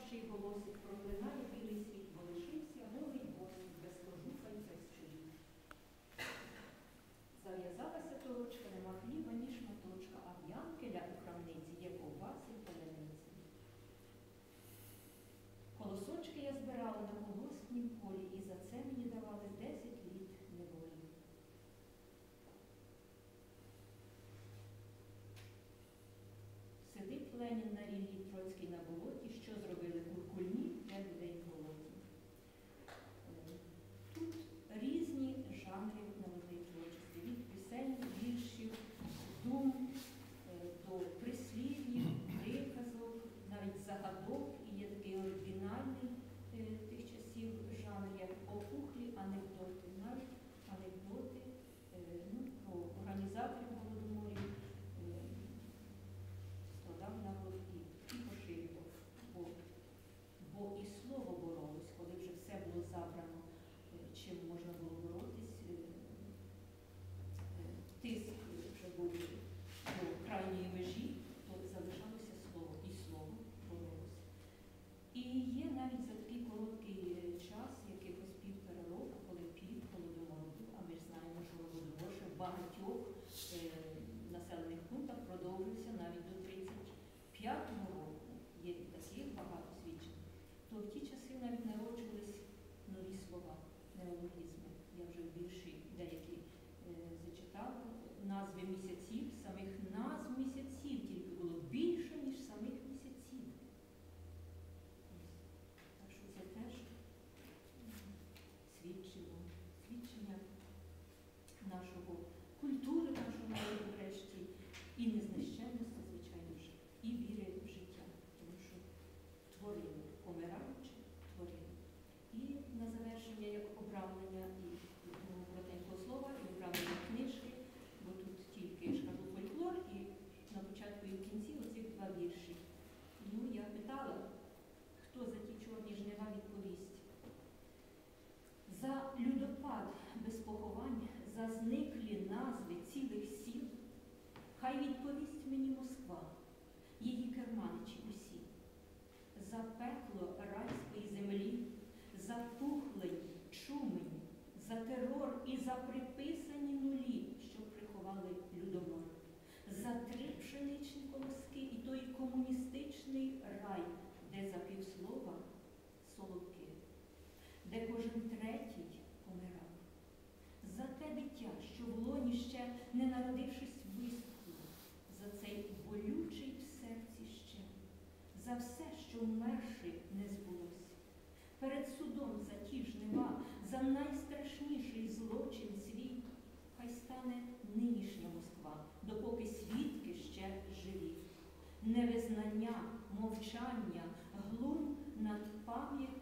кращий голосик проклинає білий світ, бо лишився голий босик, без кожуха й без чолі. Зав'язалася торочка, нема хліба, ні шматочка, а в Янкеля у крамниці є ковбаси й паляниці. Колосочки я збирала на колгоспнім полі, і за це мені давали 10 літ неволі. Сидить Ленін на ріллі, Троцький на болоті, що зробили куркульні для людей в голоді. Тут різні жанри народної творчості, від пісень, віршів, дум, до прислів'їв, приказок, навіть загадок, і є такий оригінальний тих часів жанр, як опухлі анекдоти, навіть анекдоти про організаторів голодоморів, складав народ і поширював. Бо і слово боролось, коли вже все було забрано, чим можна було боротись, тиск вже був до крайньої межі, то залишалося слово, і слово боролося. І є навіть за такий короткий час, якихось 1,5 року, коли пік голодомору був, а ми ж знаємо, що голодомор ще в багатьох населених пунктах продовжився навіть до 35-го року. Є таких багато свідчень. То в ті часи навіть народжувались нові слова, неологізми. Я вже в вірші деякі зачитала. Назви місяців, самих назв місяців тільки було більше, ніж самих місяців. Так що це теж свідчення нашого культури, нашого народу врешті, і незнищенності, звичайно ж, і віри в життя. Тому що творили, помираючи, творили. І на завершення, як обравлення і коротенького слова, і обравлення книжки, бо тут тільки ж кажу фольклор, і на початку і в кінці оцих 2 вірші. Я питала, хто за ті чорні жнива відповість. За людопад без поховань, за зниклі назви цілих сіл, хай відповість мені Москва, її керманичі усі. За пекло райської землі, за тухлий чумень, за терор і за приписані нулі, що приховали людомор, за 3 пшеничні колоски і той комуністичний рай, де за півслова соловки, де кожен третій помирав, за те дитя, що в лоні ще, не народившись, висохло, за цей болючий в серці ще, за все, що вмерши не збулося. Перед судом за ті жнива, за найстрашніший злочин свій, хай стане нинішня Москва, допоки свідки ще живі. Невизнання, мовчання, глум над пам'яттю